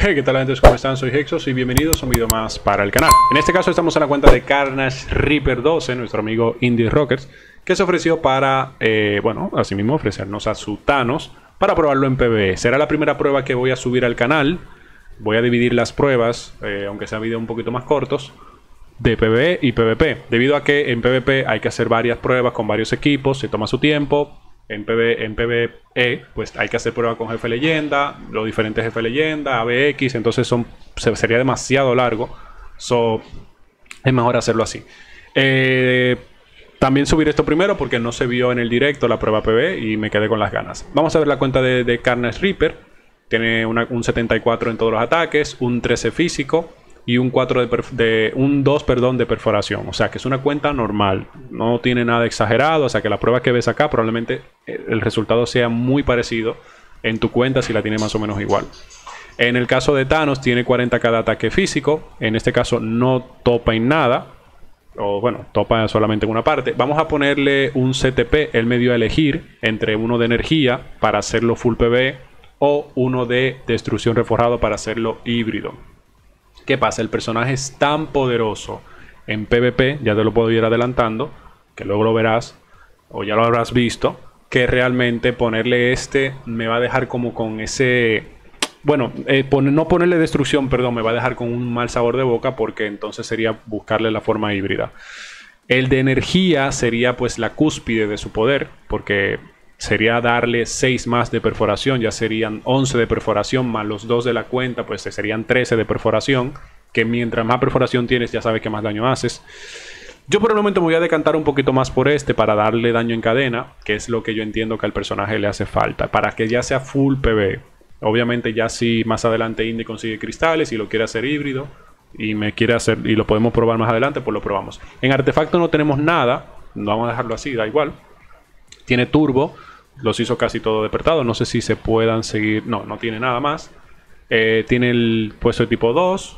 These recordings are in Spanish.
Hey, ¿qué tal, gente? ¿Cómo están? Soy Hexos y bienvenidos a un video más para el canal. En este caso estamos en la cuenta de Carnage Reaper 12, nuestro amigo Indie Rockers, que se ofreció para, bueno, asimismo ofrecernos a su Thanos para probarlo en PvE. Será la primera prueba que voy a subir al canal. Voy a dividir las pruebas, aunque sean videos un poquito más cortos, de PvE y PvP. Debido a que en PvP hay que hacer varias pruebas con varios equipos, se toma su tiempo. En PvE, pues hay que hacer pruebas con jefe leyenda, los diferentes jefes leyenda, ABX, entonces sería demasiado largo. Es mejor hacerlo así. También subir esto primero porque no se vio en el directo la prueba PvE y me quedé con las ganas. Vamos a ver la cuenta de Carnage Reaper. Tiene un 74 en todos los ataques, un 13 físico y un 2 de perforación. O sea que es una cuenta normal, no tiene nada exagerado. O sea que la prueba que ves acá probablemente el resultado sea muy parecido en tu cuenta si la tiene más o menos igual. En el caso de Thanos tiene 40 cada ataque físico. En este caso no topa en nada, o bueno, topa solamente en una parte. Vamos a ponerle un CTP. Él me dio a elegir entre uno de energía para hacerlo full PvE o uno de destrucción reforjado para hacerlo híbrido. ¿Qué pasa? El personaje es tan poderoso en PvP, ya te lo puedo ir adelantando, que luego lo verás o ya lo habrás visto, que realmente ponerle este me va a dejar como con ese... Bueno, no ponerle destrucción, perdón, me va a dejar con un mal sabor de boca, porque entonces sería buscarle la forma híbrida. El de energía sería pues la cúspide de su poder, porque sería darle 6 más de perforación, ya serían 11 de perforación más los 2 de la cuenta, pues serían 13 de perforación, que mientras más perforación tienes ya sabes que más daño haces. Yo por el momento me voy a decantar un poquito más por este para darle daño en cadena, que es lo que yo entiendo que al personaje le hace falta, para que ya sea full PvE. Obviamente ya si más adelante Indie consigue cristales y lo quiere hacer híbrido y me quiere hacer y lo podemos probar más adelante, pues lo probamos. En artefacto no tenemos nada, no vamos a dejarlo así, da igual. Tiene turbo. Los hizo casi todo despertado. No sé si se puedan seguir. No, no tiene nada más. Tiene el puesto de tipo 2.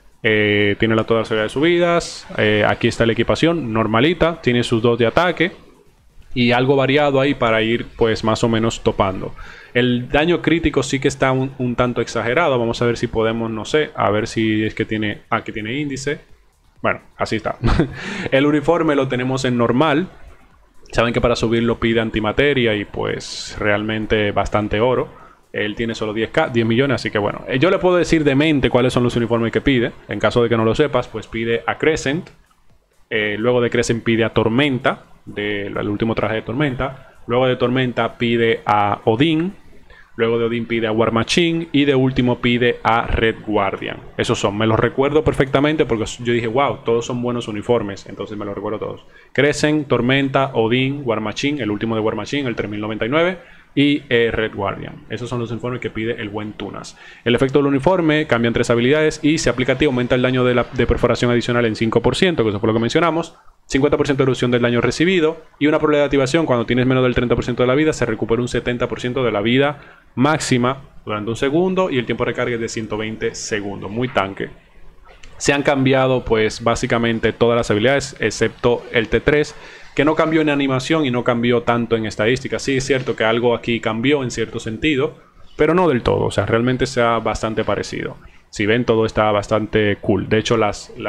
Tiene toda la serie de subidas. Aquí está la equipación normalita. Tiene sus 2 de ataque. Y algo variado ahí para ir pues más o menos topando. El daño crítico sí que está un tanto exagerado. Vamos a ver si podemos, no sé. A ver si es que tiene... Aquí tiene índice. Bueno, así está. El uniforme lo tenemos en normal. Saben que para subirlo pide antimateria y pues realmente bastante oro. Él tiene solo 10 millones, así que bueno. Yo le puedo decir de mente cuáles son los uniformes que pide. En caso de que no lo sepas, pues pide a Crescent. Luego de Crescent pide a Tormenta, el último traje de Tormenta. Luego de Tormenta pide a Odín. Luego de Odín pide a War Machine. Y de último pide a Red Guardian. Esos son, me los recuerdo perfectamente porque yo dije, wow, todos son buenos uniformes. Entonces me los recuerdo todos. Crescent, Tormenta, Odín, War Machine. El último de War Machine, el 3099. Y Red Guardian. Esos son los uniformes que pide el buen Tunas. El efecto del uniforme cambian 3 habilidades. Y se aplica a ti, aumenta el daño de perforación adicional en 5%, que eso fue lo que mencionamos. 50% de reducción del daño recibido. Y una probabilidad de activación, cuando tienes menos del 30% de la vida, se recupera un 70% de la vida máxima durante un segundo. Y el tiempo de recarga es de 120 segundos. Muy tanque. Se han cambiado pues básicamente todas las habilidades, excepto el T3, que no cambió en animación y no cambió tanto en estadísticas. Sí es cierto que algo aquí cambió en cierto sentido, pero no del todo. O sea, realmente sea bastante parecido. Si ven, todo está bastante cool. De hecho,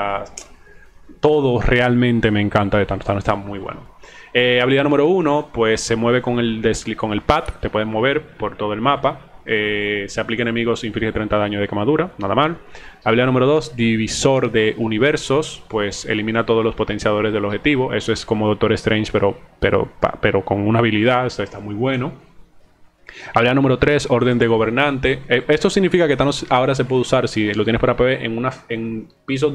todo realmente me encanta de Thanos. Está muy bueno. Habilidad número 1, pues se mueve con el pad. Te puedes mover por todo el mapa. Se aplica a enemigos, inflige 30 daño de quemadura. Nada mal. Habilidad número 2, divisor de universos. Pues elimina todos los potenciadores del objetivo. Eso es como Doctor Strange, pero con una habilidad. Esto está muy bueno. Habilidad número 3, orden de gobernante. Esto significa que Thanos ahora se puede usar, si lo tienes para PvE, en pisos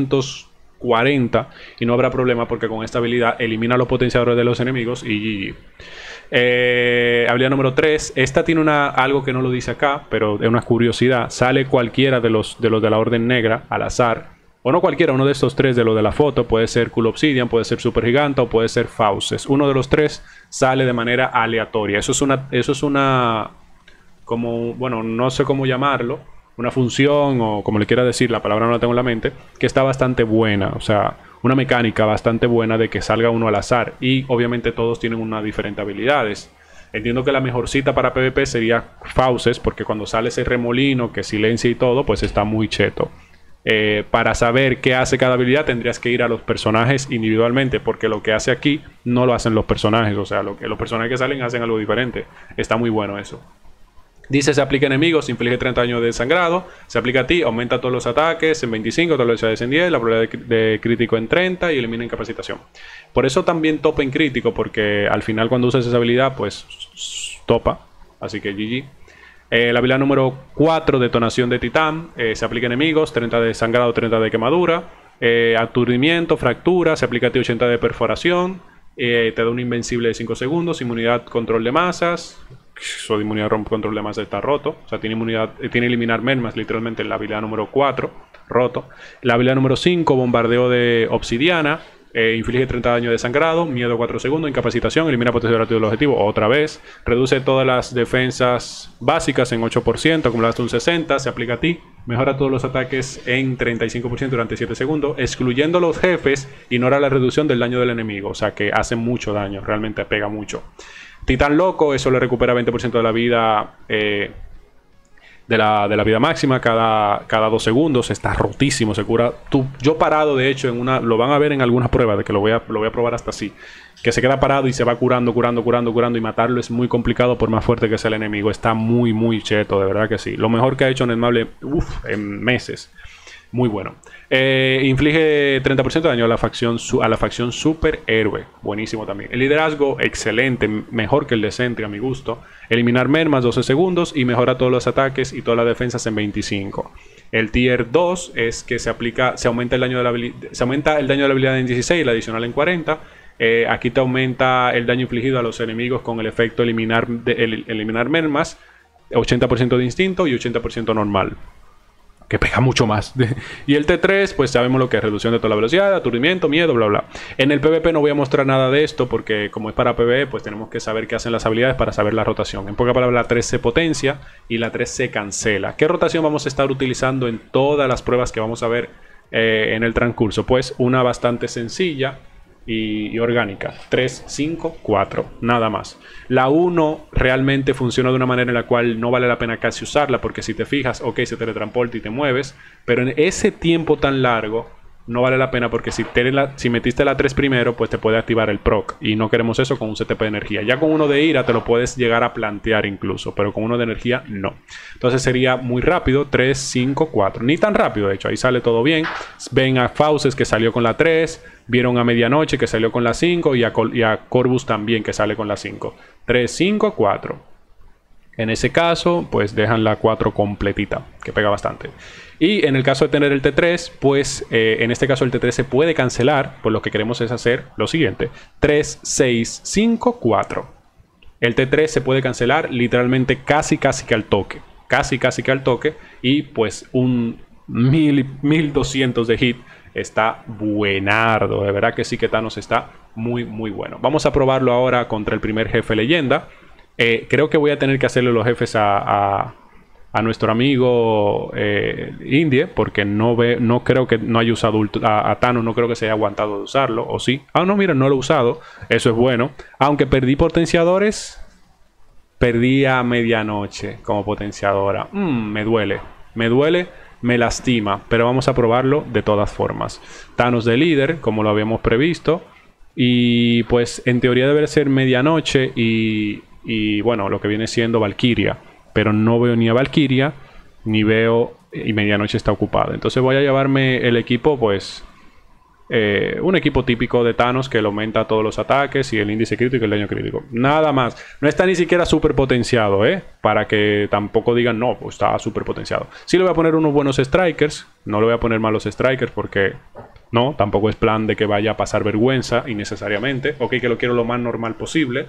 240 y no habrá problema porque con esta habilidad elimina los potenciadores de los enemigos y habilidad número 3, esta tiene algo que no lo dice acá, pero es una curiosidad. Sale cualquiera de los de la orden negra al azar, o no cualquiera, uno de estos 3 de lo de la foto. Puede ser Cool Obsidian, puede ser Super Giganta o puede ser Fauces. Uno de los 3 sale de manera aleatoria. Eso es una como, bueno, no sé cómo llamarlo, una función o como le quiera decir, la palabra no la tengo en la mente, que está bastante buena. O sea, una mecánica bastante buena de que salga uno al azar. Y obviamente todos tienen unas diferentes habilidades. Entiendo que la mejor cita para PvP sería Fauces, porque cuando sale ese remolino que silencia y todo, pues está muy cheto. Para saber qué hace cada habilidad tendrías que ir a los personajes individualmente, porque lo que hace aquí no lo hacen los personajes, o sea, los personajes que salen hacen algo diferente. Está muy bueno eso. Dice, se aplica a enemigos, inflige 30 daño de sangrado, se aplica a ti, aumenta todos los ataques en 25, todas las velocidades en 10, la probabilidad de crítico en 30 y elimina incapacitación. Por eso también topa en crítico, porque al final cuando usas esa habilidad, pues topa, así que GG. La habilidad número 4, detonación de titán, se aplica a enemigos, 30 de sangrado, 30 de quemadura, aturdimiento, fractura, se aplica a ti 80 de perforación, te da un invencible de 5 segundos, inmunidad, control de masas. Eso de inmunidad rompe control de masas está roto, o sea, tiene inmunidad, tiene eliminar mermas literalmente en la habilidad número 4, roto. La habilidad número 5, bombardeo de obsidiana. Inflige 30 daño de sangrado, miedo 4 segundos, incapacitación, elimina potencia relativa del objetivo otra vez, reduce todas las defensas básicas en 8%, acumulaste un 60%, se aplica a ti, mejora todos los ataques en 35% durante 7 segundos, excluyendo los jefes, ignora la reducción del daño del enemigo, o sea que hace mucho daño, realmente pega mucho. Titán loco, eso le recupera 20% de la vida de la vida máxima cada 2 segundos. Está rotísimo, se cura. Yo parado, de hecho, lo van a ver en algunas pruebas, de que lo voy a probar hasta así. Que se queda parado y se va curando y matarlo es muy complicado por más fuerte que sea el enemigo. Está muy, muy cheto, de verdad que sí. Lo mejor que ha hecho Netmable en meses. Muy bueno. Inflige 30% de daño a la facción superhéroe. Buenísimo también. El liderazgo, excelente. Mejor que el de Sentry a mi gusto. Eliminar mermas 12 segundos y mejora todos los ataques y todas las defensas en 25. El tier 2 es que se aumenta el daño de la habilidad en 16 y la adicional en 40. Aquí te aumenta el daño infligido a los enemigos con el efecto eliminar mermas. 80% de instinto y 80% normal, que pega mucho más. Y el T3, pues sabemos lo que es reducción de toda la velocidad, aturdimiento, miedo, bla, bla. En el PvP no voy a mostrar nada de esto porque como es para PvE, pues tenemos que saber qué hacen las habilidades para saber la rotación. En pocas palabras, la 3 se potencia y la 3 se cancela. ¿Qué rotación vamos a estar utilizando en todas las pruebas que vamos a ver en el transcurso? Pues una bastante sencilla y orgánica. 3, 5, 4, nada más. La 1 realmente funciona de una manera en la cual no vale la pena casi usarla, porque si te fijas, ok, se teletransporta y te mueves, pero en ese tiempo tan largo no vale la pena, porque si metiste la 3 primero, pues te puede activar el proc, y no queremos eso con un CTP de energía. Ya con uno de ira te lo puedes llegar a plantear incluso, pero con uno de energía no. Entonces sería muy rápido, 3, 5, 4. Ni tan rápido, de hecho, ahí sale todo bien. Ven a Fauces, que salió con la 3, vieron a Medianoche, que salió con la 5, y a Corvus también, que sale con la 5. 3, 5, 4. En ese caso, pues dejan la 4 completita, que pega bastante. Y en el caso de tener el T3, pues en este caso el T3 se puede cancelar, pues lo que queremos es hacer lo siguiente. 3, 6, 5, 4. El T3 se puede cancelar literalmente casi que al toque. Casi que al toque. Y pues un 1200 de hit está buenardo. De verdad que sí, que Thanos está muy bueno. Vamos a probarlo ahora contra el primer jefe leyenda. Creo que voy a tener que hacerle los jefes a nuestro amigo Indie, porque no creo que no haya usado a Thanos, no creo que se haya aguantado de usarlo, o sí. Ah, no, mira, no lo he usado, eso es bueno. Aunque perdí potenciadores, perdí a Medianoche como potenciadora. Me duele, me lastima, pero vamos a probarlo de todas formas. Thanos de líder, como lo habíamos previsto, y pues en teoría debe ser Medianoche y bueno, lo que viene siendo Valkyria. Pero no veo ni a Valkyria, ni veo... Y Medianoche está ocupada. Entonces voy a llevarme el equipo, pues... un equipo típico de Thanos que le aumenta todos los ataques y el índice crítico y el daño crítico. Nada más. No está ni siquiera súper potenciado, para que tampoco digan, no, pues está súper potenciado. Sí le voy a poner unos buenos strikers. No le voy a poner malos strikers porque... No, tampoco es plan de que vaya a pasar vergüenza innecesariamente. Ok, que lo quiero lo más normal posible.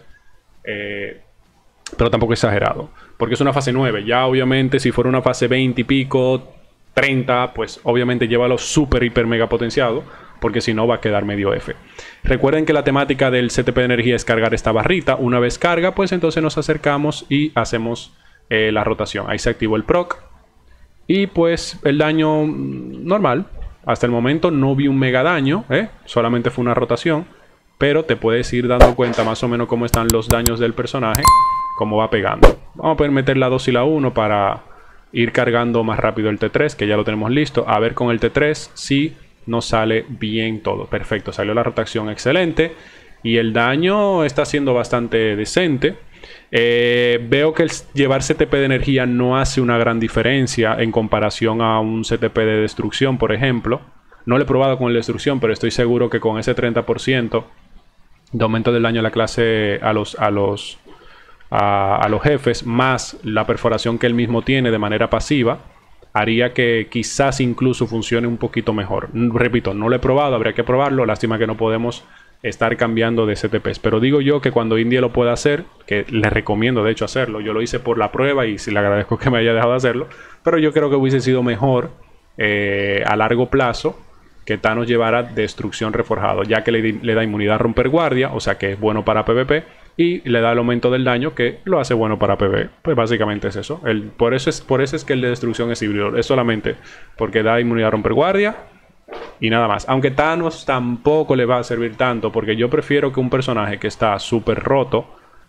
Pero tampoco exagerado, porque es una fase 9. Ya obviamente si fuera una fase 20 y pico, 30, pues obviamente llévalo súper, hiper, mega potenciado, porque si no va a quedar medio F. Recuerden que la temática del CTP de energía es cargar esta barrita. Una vez carga, pues entonces nos acercamos y hacemos la rotación. Ahí se activó el proc. Y pues el daño normal. Hasta el momento no vi un mega daño, solamente fue una rotación. Pero te puedes ir dando cuenta más o menos cómo están los daños del personaje cómo va pegando. Vamos a poder meter la 2 y la 1 para ir cargando más rápido el T3, que ya lo tenemos listo. A ver con el T3 si nos sale bien todo. Perfecto, salió la rotación excelente y el daño está siendo bastante decente. Veo que el llevar CTP de energía no hace una gran diferencia en comparación a un CTP de destrucción, por ejemplo. No lo he probado con el de destrucción, pero estoy seguro que con ese 30% de aumento del daño a la clase a los jefes, más la perforación que él mismo tiene de manera pasiva, haría que quizás incluso funcione un poquito mejor. Repito, no lo he probado, habría que probarlo. Lástima que no podemos estar cambiando de CTPs. Pero digo yo que cuando Indie lo pueda hacer, que le recomiendo de hecho hacerlo, yo lo hice por la prueba y sí le agradezco que me haya dejado hacerlo, pero yo creo que hubiese sido mejor a largo plazo que Thanos llevara destrucción reforjado, ya que le da inmunidad a romper guardia, o sea que es bueno para PvP, y le da el aumento del daño que lo hace bueno para PvE. Pues básicamente es eso. Por eso es que el de destrucción es híbrido. Es solamente porque da inmunidad a romper guardia y nada más. Aunque Thanos tampoco le va a servir tanto, porque yo prefiero que un personaje que está súper roto,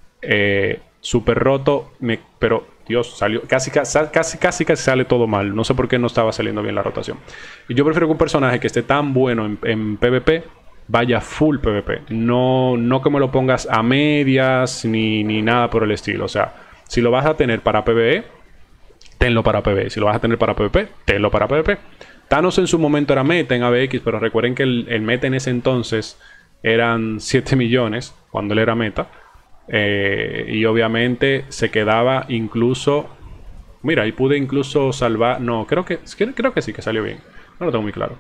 pero Dios, salió casi sale todo mal. No sé por qué no estaba saliendo bien la rotación. Y yo prefiero que un personaje que esté tan bueno en PvP vaya full PvP. No que me lo pongas a medias ni nada por el estilo. O sea, si lo vas a tener para PvE, tenlo para PvE. Si lo vas a tener para PvP, tenlo para PvP. Thanos en su momento era meta en ABX, pero recuerden que el meta en ese entonces eran 7 millones cuando él era meta. Y obviamente se quedaba incluso... Mira, ahí pude incluso salvar... No, creo que sí, que salió bien. No lo tengo muy claro.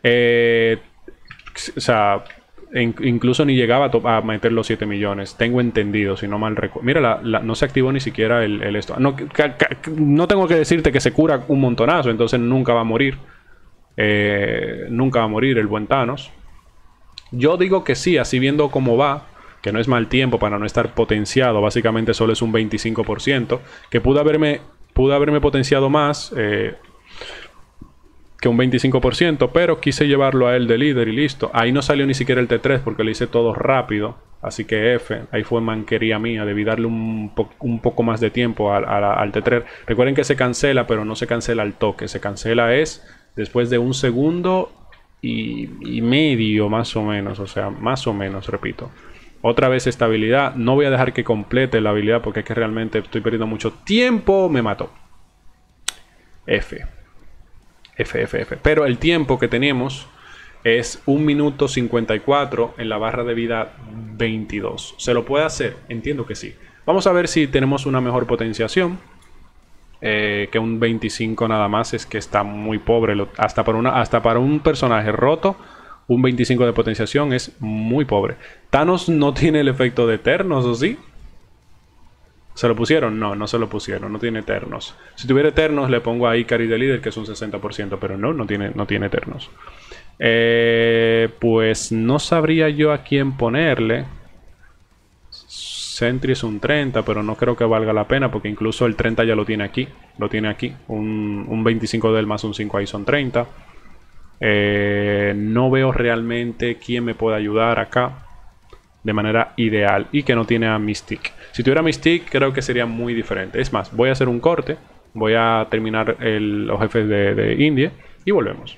O sea, incluso ni llegaba a meter los 7 millones. Tengo entendido, si no mal recuerdo. Mira, no se activó ni siquiera el esto. No tengo que decirte que se cura un montonazo, entonces nunca va a morir. Nunca va a morir el buen Thanos. Yo digo que sí, así viendo cómo va, que no es mal tiempo para no estar potenciado. Básicamente solo es un 25%. Que pude haberme potenciado más que un 25%, pero quise llevarlo a él de líder y listo. Ahí no salió ni siquiera el T3 porque lo hice todo rápido. Así que F, ahí fue manquería mía. Debí darle un poco más de tiempo al T3. Recuerden que se cancela, pero no se cancela al toque. Se cancela es después de 1 segundo y medio más o menos. O sea, más o menos, repito. Otra vez estabilidad. No voy a dejar que complete la habilidad porque es que realmente estoy perdiendo mucho tiempo. Me mató. F. Pero el tiempo que tenemos es 1 minuto 54 en la barra de vida 22. ¿Se lo puede hacer? Entiendo que sí. Vamos a ver si tenemos una mejor potenciación. Que un 25 nada más es que está muy pobre. Hasta para un personaje roto, un 25 de potenciación es muy pobre. Thanos no tiene el efecto de Eternos, ¿o sí? ¿Se lo pusieron? No, no se lo pusieron. No tiene Eternos. Si tuviera Eternos, le pongo a Ikaris de líder, que es un 60%. Pero no tiene Eternos. Pues no sabría yo a quién ponerle. Sentry es un 30, pero no creo que valga la pena, porque incluso el 30 ya lo tiene aquí. Lo tiene aquí. Un 25 de él más un 5 ahí son 30. No veo realmente quién me pueda ayudar acá de manera ideal y que no tiene a Mystique. Si tuviera Mystique creo que sería muy diferente. Es más, voy a hacer un corte, voy a terminar los jefes de Indie y volvemos.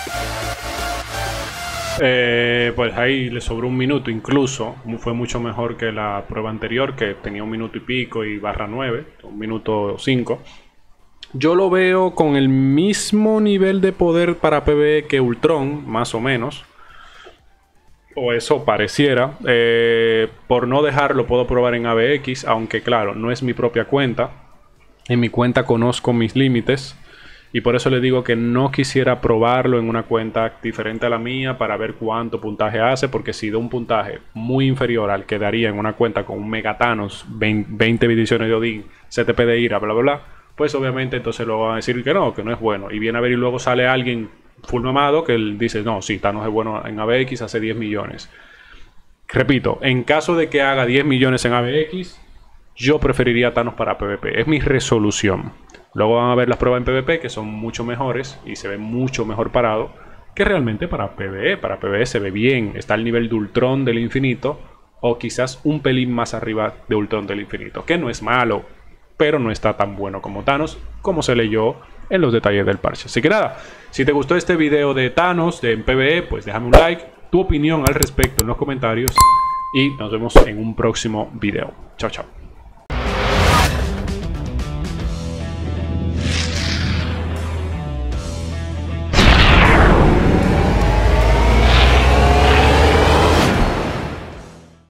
Pues ahí le sobró un minuto incluso. Fue mucho mejor que la prueba anterior, que tenía un minuto y pico y /9, un minuto 5. Yo lo veo con el mismo nivel de poder para PvE que Ultron, más o menos. O eso pareciera. Por no dejarlo puedo probar en ABX, aunque claro, no es mi propia cuenta. En mi cuenta conozco mis límites. Y por eso le digo que no quisiera probarlo en una cuenta diferente a la mía para ver cuánto puntaje hace, porque si da un puntaje muy inferior al que daría en una cuenta con un Megatanos, 20 ediciones de Odín, CTP de Ira, bla bla bla, pues obviamente entonces lo van a decir que no es bueno. Y viene a ver y luego sale alguien full mamado que él dice, no, sí, Thanos es bueno en ABX, hace 10 millones. Repito, en caso de que haga 10 millones en ABX, yo preferiría Thanos para PvP. Es mi resolución. Luego van a ver las pruebas en PvP que son mucho mejores y se ve mucho mejor parado que realmente para PvE. Para PvE se ve bien, está al nivel de Ultron del infinito o quizás un pelín más arriba de Ultron del infinito, que no es malo, pero no está tan bueno como Thanos, como se leyó en los detalles del parche. Así que nada, si te gustó este video de Thanos en PvE, pues déjame un like, tu opinión al respecto en los comentarios y nos vemos en un próximo video. Chao, chao.